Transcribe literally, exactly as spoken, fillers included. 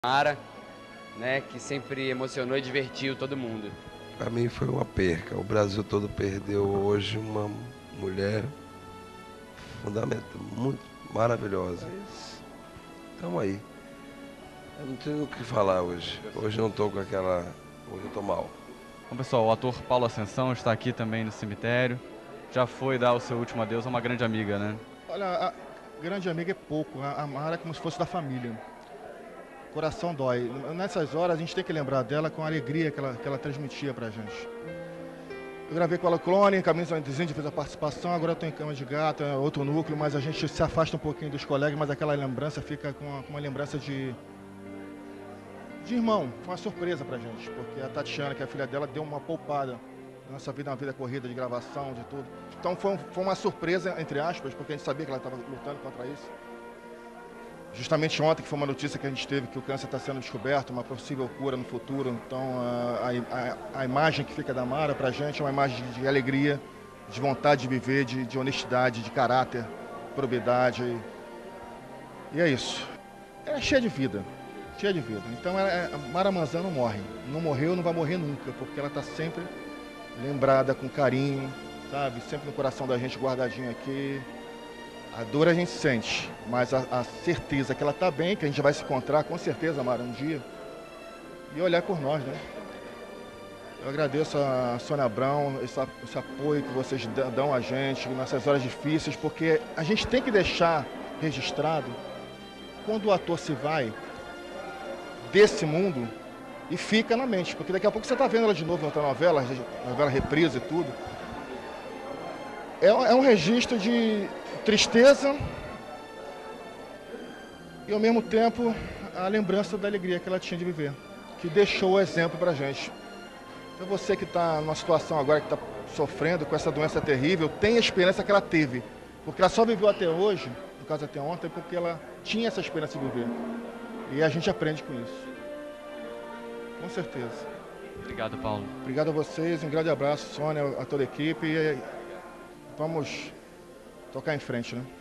Mara, né, que sempre emocionou e divertiu todo mundo. Para mim foi uma perca. O Brasil todo perdeu hoje uma mulher fundamental, muito maravilhosa. Estamos aí. Eu não tenho o que falar hoje. Hoje não estou com aquela... Hoje eu estou mal. Bom, pessoal, o ator Paulo Ascensão está aqui também no cemitério. Já foi dar o seu último adeus a uma grande amiga, né? Olha, a grande amiga é pouco. A Mara é como se fosse da família. O coração dói. Nessas horas a gente tem que lembrar dela com a alegria que ela, que ela transmitia pra gente. Eu gravei com ela Clone, Caminhos do Indizende, fez a participação, agora eu estou em Cama de Gato, é outro núcleo, mas a gente se afasta um pouquinho dos colegas, mas aquela lembrança fica com uma, com uma lembrança de, de irmão, foi uma surpresa pra gente, porque a Tatiana, que é a filha dela, deu uma poupada na nossa vida, uma vida corrida de gravação, de tudo. Então foi, foi uma surpresa, entre aspas, porque a gente sabia que ela estava lutando contra isso. Justamente ontem, que foi uma notícia que a gente teve, que o câncer está sendo descoberto, uma possível cura no futuro. Então, a, a, a imagem que fica da Mara para a gente é uma imagem de, de alegria, de vontade de viver, de, de honestidade, de caráter, probidade. E, e é isso. Ela é cheia de vida, cheia de vida. Então, ela, a Mara Manzan não morre. Não morreu, não vai morrer nunca, porque ela está sempre lembrada com carinho, sabe? Sempre no coração da gente, guardadinha aqui. A dor a gente sente, mas a, a certeza que ela está bem, que a gente vai se encontrar, com certeza, Mara, um dia, e olhar por nós, né? Eu agradeço a Sônia Abrão, esse, esse apoio que vocês dão a gente nessas horas difíceis, porque a gente tem que deixar registrado quando o ator se vai desse mundo e fica na mente, porque daqui a pouco você está vendo ela de novo na outra novela, novela reprise e tudo. É, é um registro de tristeza e, ao mesmo tempo, a lembrança da alegria que ela tinha de viver, que deixou o exemplo pra gente. Então você que está numa situação agora, que está sofrendo com essa doença terrível, tem a experiência que ela teve, porque ela só viveu até hoje, no caso até ontem, porque ela tinha essa experiência de viver. E a gente aprende com isso. Com certeza. Obrigado, Paulo. Obrigado a vocês, um grande abraço, Sônia, a toda a equipe, e vamos tocar em frente, né?